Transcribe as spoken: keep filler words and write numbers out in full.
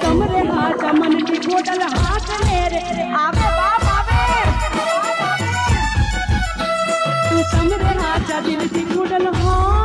समरे हाथ मन की गोडल हाथ मेरे आवे बाप आवे तू समरे हाथ दिल की गोडल हाथ